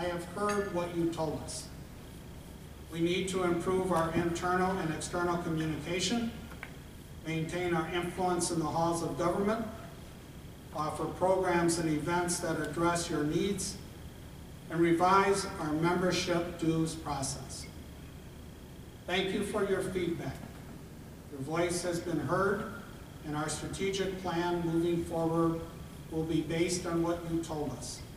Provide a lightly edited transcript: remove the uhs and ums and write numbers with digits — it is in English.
I have heard what you told us. We need to improve our internal and external communication, maintain our influence in the halls of government, offer programs and events that address your needs, and revise our membership dues process. Thank you for your feedback. Your voice has been heard, and our strategic plan moving forward will be based on what you told us.